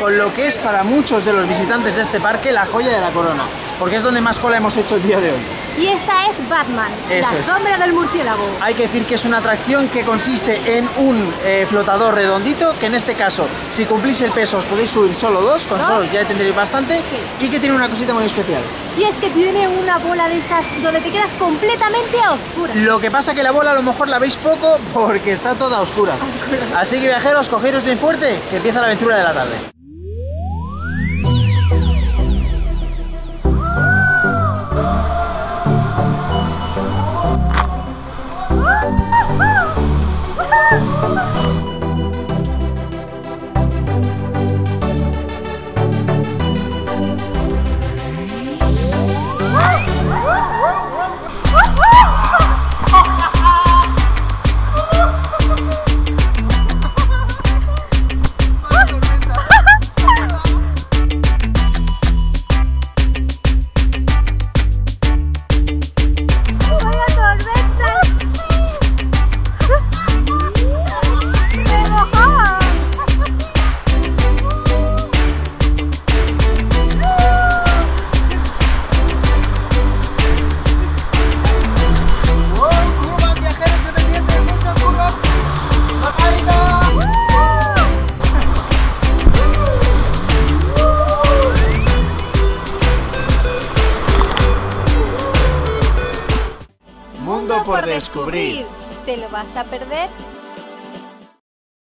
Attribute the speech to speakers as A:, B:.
A: con lo que es para muchos de los visitantes de este parque la joya de la corona, porque es donde más cola hemos hecho el día de hoy.
B: Y esta es Batman,
A: Eso
B: la
A: es.
B: sombra del murciélago.
A: Hay que decir que es una atracción que consiste en un flotador redondito, que en este caso, si cumplís el peso, os podéis subir solo dos, con solo ya tendréis bastante,
B: Sí.
A: y que tiene una cosita muy especial.
B: Y es que tiene una bola de esas donde te quedas completamente a oscuras.
A: Lo que pasa que la bola a lo mejor la veis poco porque está toda a oscuras. Así que viajeros, cogeros bien fuerte, que empieza la aventura de la tarde. Mundo por descubrir.
B: ¿Te lo vas a perder?